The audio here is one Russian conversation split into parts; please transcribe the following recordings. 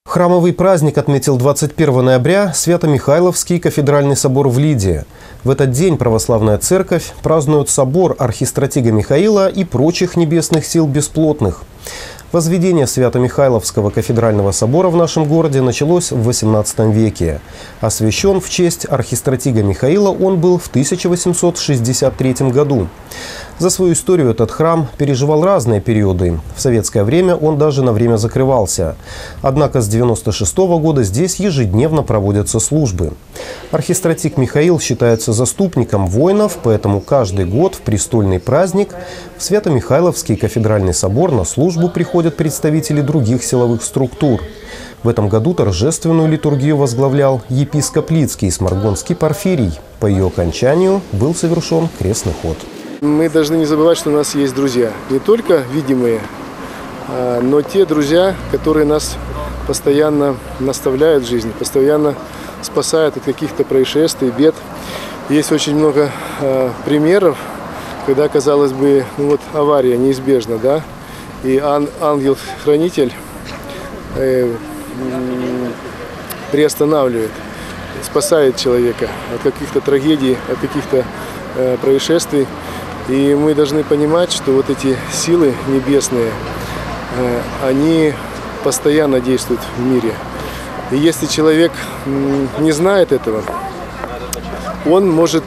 Храмовый праздник отметил 21 ноября Свято-Михайловский кафедральный собор в Лидии. В этот день православная церковь празднует собор архистратига Михаила и прочих небесных сил бесплотных. Возведение Свято-Михайловского кафедрального собора в нашем городе началось в XVIII веке. Освящен в честь архистратига Михаила он был в 1863 году. За свою историю этот храм переживал разные периоды. В советское время он даже на время закрывался. Однако с 1996 года здесь ежедневно проводятся службы. Архистратиг Михаил считается заступником воинов, поэтому каждый год в престольный праздник в Свято-Михайловский кафедральный собор на службу приходят представители других силовых структур. В этом году торжественную литургию возглавлял епископ Лидский Сморгонский Порфирий. По ее окончанию был совершен крестный ход. Мы должны не забывать, что у нас есть друзья. Не только видимые, но те друзья, которые нас постоянно наставляют в жизни, постоянно спасают от каких-то происшествий, бед. Есть очень много примеров, когда, казалось бы, авария неизбежна, да? И ангел-хранитель приостанавливает, спасает человека от каких-то трагедий, от каких-то происшествий. И мы должны понимать, что вот эти силы небесные, они постоянно действуют в мире. И если человек не знает этого, он может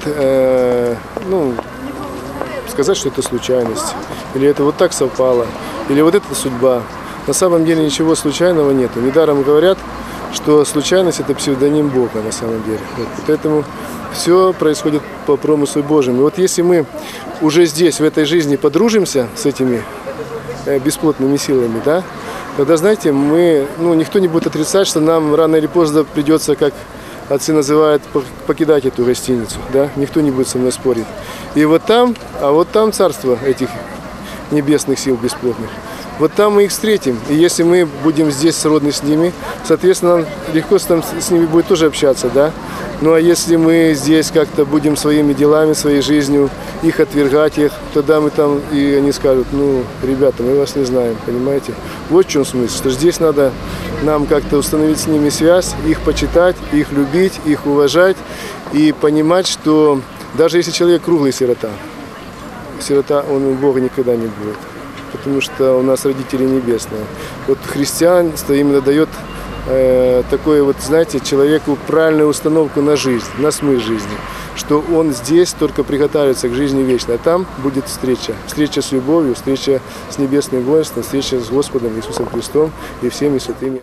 сказать, что это случайность, или это вот так совпало, или вот это судьба. На самом деле ничего случайного нет. Недаром говорят, что случайность – это псевдоним Бога на самом деле. Поэтому все происходит по промыслу Божьему. И вот если мы уже здесь, в этой жизни, подружимся с этими бесплотными силами, да, тогда, знаете, никто не будет отрицать, что нам рано или поздно придется, как отцы называют, покидать эту гостиницу. Да? Никто не будет со мной спорить. И вот там царство этих небесных сил бесплотных. Вот там мы их встретим. И если мы будем здесь сродны с ними, соответственно, нам легко с ними будет тоже общаться, да? Ну а если мы здесь как-то будем своими делами, своей жизнью их отвергать, тогда мы там, и они скажут, ребята, мы вас не знаем, понимаете? Вот в чем смысл, что здесь надо нам как-то установить с ними связь, их почитать, их любить, их уважать и понимать, что даже если человек круглый сирота, он у Бога никогда не будет. Потому что у нас родители небесные. Вот христианство именно дает такое знаете, человеку правильную установку на жизнь, на смысл жизни. Что он здесь только приготовится к жизни вечной. А там будет встреча. Встреча с любовью, встреча с небесным воинством, встреча с Господом Иисусом Христом и всеми святыми.